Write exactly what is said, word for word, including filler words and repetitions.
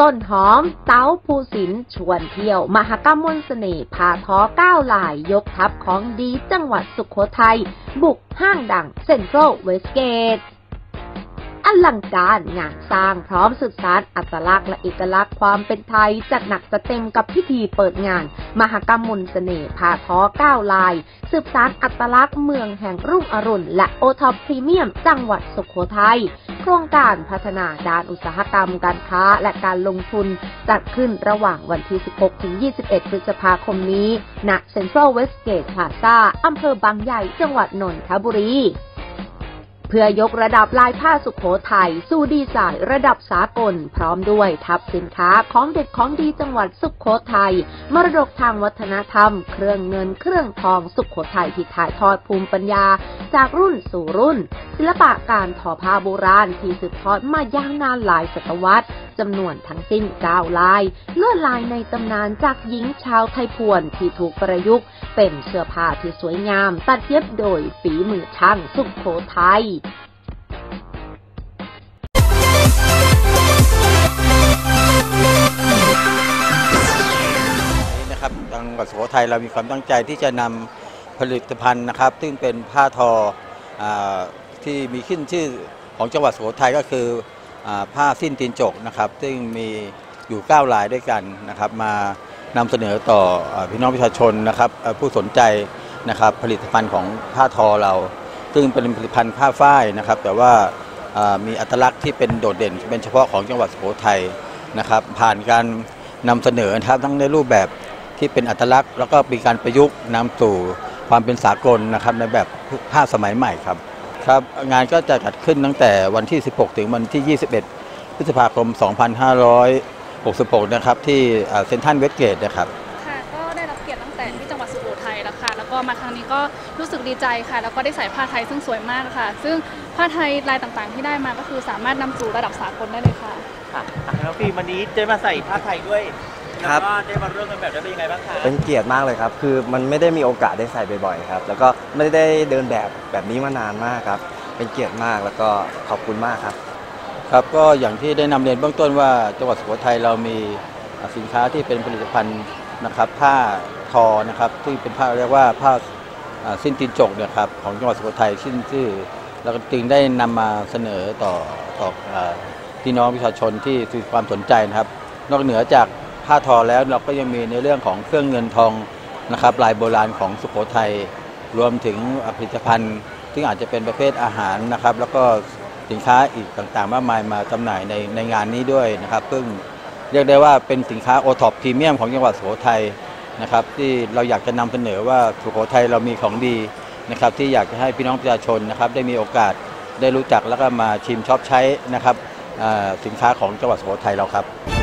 ต้นหอมเต้าภูสินชวนเที่ยวมหกรรมมนต์เสน่ห์พาท้อเก้าลายยกทัพของดีจังหวัดสุโขทัยบุกห้างดังเซ็นทรัลเวสเกตอลังการงานสร้างพร้อมสืบสานอัตลักษณ์และเอกลักษณ์ความเป็นไทยจัดหนักจัดเต็มกับพิธีเปิดงานมหกรรมมนต์เสน่ห์พาท้อเก้าลายสืบสานอัตลักษณ์เมืองแห่งรุ่งอรุณและโอท็อปพรีเมียมจังหวัดสุโขทัยโครงการพัฒนาด้านอุตสาหกรรมการค้าและการลงทุนจัดขึ้นระหว่างวันที่ สิบหกถึงยี่สิบเอ็ด พฤษภาคมนี้ณเซ็นทรัลเวสเกตพลาซ่าอำเภอบางใหญ่จังหวัดนนทบุรีเพื่อยกระดับลายผ้าสุโขทัยสู่ดีไซน์ระดับสากลพร้อมด้วยทับสินค้าของเด็ดของดีจังหวัดสุโขทัยมรดกทางวัฒนธรรมเครื่องเงินเครื่องทองสุโขทัยที่ถ่ายทอดภูมิปัญญาจากรุ่นสู่รุ่นศิลปะการทอผ้าโบราณที่สืบทอดมายาวนานหลายศตวรรษจำนวนทั้งสิ้นเก้าลายลวดลายในตำนานจากหญิงชาวไทยพวนที่ถูกประยุกต์เป็นเสื้อผ้าที่สวยงามตัดเย็บโดยฝีมือช่างสุโขทัยนะครับจังหวัดสุโขทัยเรามีความตั้งใจที่จะนำผลิตภัณฑ์นะครับซึ่งเป็นผ้าทอที่มีขึ้นชื่อของจังหวัดสุโขทัยก็คือผ้าสิ้นตีนจกนะครับซึ่งมีอยู่เก้าลายด้วยกันนะครับมานำเสนอต่อพี่น้องประชาชนนะครับผู้สนใจนะครับผลิตภัณฑ์ของผ้าทอเราซึ่งเป็นผลิตภัณฑ์ผ้าฝ้ายนะครับแต่ว่ามีอัตลักษณ์ที่เป็นโดดเด่นเป็นเฉพาะของจังหวัดสุโขทัยนะครับผ่านการนำเสนอนะครับทั้งในรูปแบบที่เป็นอัตลักษณ์แล้วก็มีการประยุกต์นำสู่ความเป็นสากลนะครับในแบบผ้าสมัยใหม่ครับครับงานก็จะจัดขึ้นตั้งแต่วันที่สิบหกถึงวันที่ยี่สิบเอ็ดพฤษภาคมสองพันห้าร้อยหกสิบหกนะครับที่เซ็นทรัลเวสเกตนะครับค่ะก็ได้รับเกียรติตั้งแต่ที่จังหวัดสุโขทัยแล้วค่ะแล้วก็มาครั้งนี้ก็รู้สึกดีใจค่ะแล้วก็ได้ใส่ผ้าไทยซึ่งสวยมากค่ะซึ่งผ้าไทยลายต่างๆที่ได้มาก็คือสามารถนำสู่ระดับสากลได้เลยค่ะค่ะน้องฟิล์มวันนี้ได้มาใส่ผ้าไทยด้วยครับได้มาเรื่องกันแบบได้เป็นยังไงบ้างคะเป็นเกียรติมากเลยครับคือมันไม่ได้มีโอกาสได้ใส่บ่อยๆครับแล้วก็ไม่ได้เดินแบบแบบนี้มานานมากครับเป็นเกียรติมากแล้วก็ขอบคุณมากครับครับก็อย่างที่ได้นำเรียนเบื้องต้นว่าจังหวัดสุโขทัยเรามีสินค้าที่เป็นผลิตภัณฑ์นะครับผ้าทอนะครับที่เป็นผ้าเรียกว่าผ้าสิ้นตีนจกเนี่ยครับของจังหวัดสุโขทัยขึ้นชื่อแล้วก็จึงได้นำมาเสนอต่อต่อพี่น้องประชาชนที่มีความสนใจนะครับนอกเหนือจากผ้าทอแล้วเราก็ยังมีในเรื่องของเครื่องเงินทองนะครับลายโบราณของสุโขทัยรวมถึงผลิตภัณฑ์ที่อาจจะเป็นประเภทอาหารนะครับแล้วก็สินค้าอีกต่างๆมากมายมาจำหน่ายในในงานนี้ด้วยนะครับซึ่งเรียกได้ว่าเป็นสินค้าโอท็อปพรีเมียมของจังหวัดสุโขทัยนะครับที่เราอยากจะนำเสนอว่าสุโขทัยเรามีของดีนะครับที่อยากจะให้พี่น้องประชาชนนะครับได้มีโอกาสได้รู้จักแล้วก็มาชิมชอบใช้นะครับสินค้าของจังหวัดสุโขทัยเราครับ